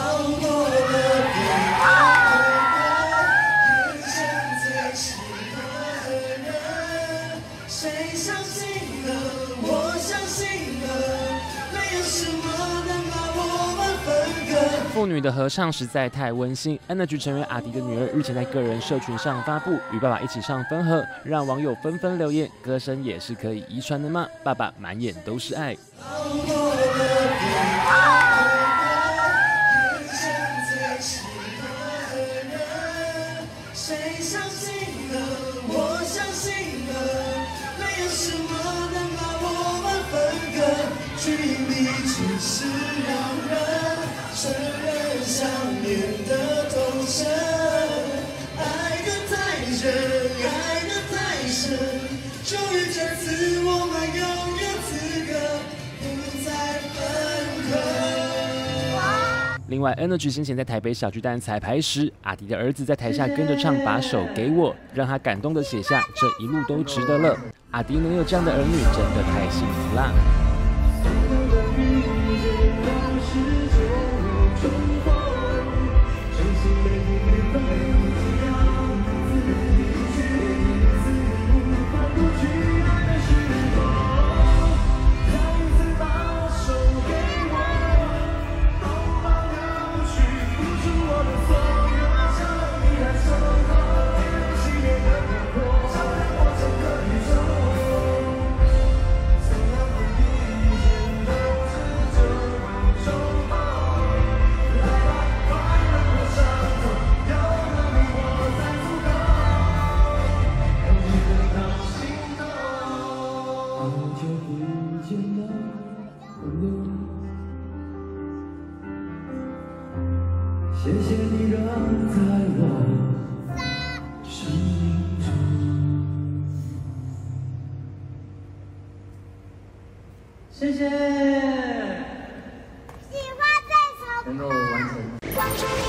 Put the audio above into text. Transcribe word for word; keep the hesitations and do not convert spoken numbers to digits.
父女的合唱实在太温馨。Energy 成员阿迪的女儿日前在个人社群上发布与爸爸一起唱《分合》，让网友纷纷留言：歌声也是可以遗传的吗？爸爸满眼都是爱。另外 ，Energy 先前在台北小巨蛋彩排时，阿迪的儿子在台下跟着唱《把手给我》，让他感动的写下“这一路都值得了”。阿迪能有这样的儿女，真的太幸福啦！谢谢你让在我生命中，谢谢。喜欢这首歌，能够完成。